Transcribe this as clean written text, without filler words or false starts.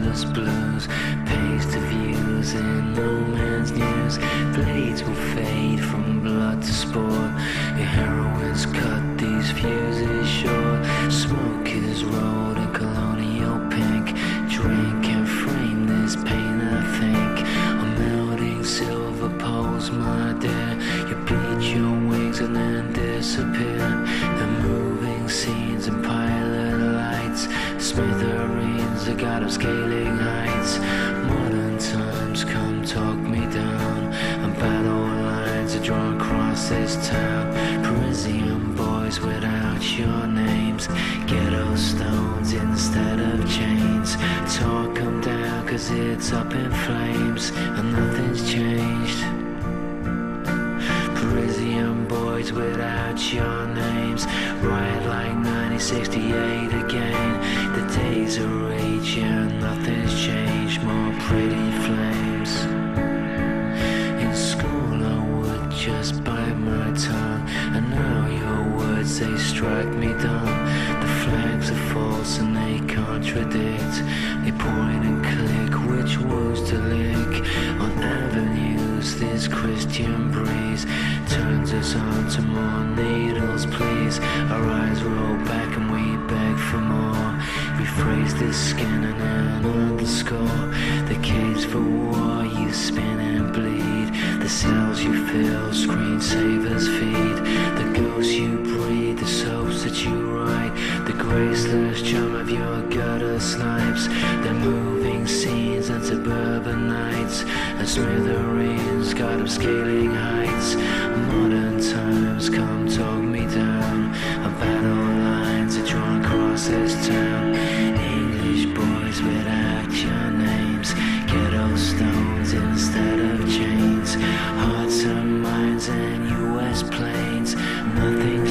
endless blues, paced to views in no man's news. Blades will fade from blood to sport. Your heroines cut these fuses short. Smoke is rolled in colonial pink. Drink and frame this pain, I think. A melting silver poles, my dear. You beat your wings and then disappear. The moving scenes and pilot lights. Smithereens, a god of scaling heights. Modern times come talk me down. And battle lines are drawn across this town. Parisian boys without your names. Ghetto stones instead of chains. Talk 'em down 'cause it's up in flames. And nothing's changed. Parisian boys without your names. Riot like 1968 again. The days are raging, nothing's changed. More pretty flames. In school I would just bite my tongue. And now your words, they strike me dumb. The flags are false and they contradict. They point and click which wounds to lick. On avenues this Christian breeze turns us on to more needles, please. Our eyes roll back and we beg for more. We phrase this skin and an underscore. The caves for war you spin and bleed. The cells you fill, screensavers feed. The ghosts you breed, the soaps that you write. The graceless charm of your gutter snipes. The moving scenes and suburban nights. And smithereens, god of scaling heights. Modern times come talk me down. A battle lines are drawn across this town. English boys without your names. Ghetto stones instead of chains. Hearts and minds and US planes. Nothing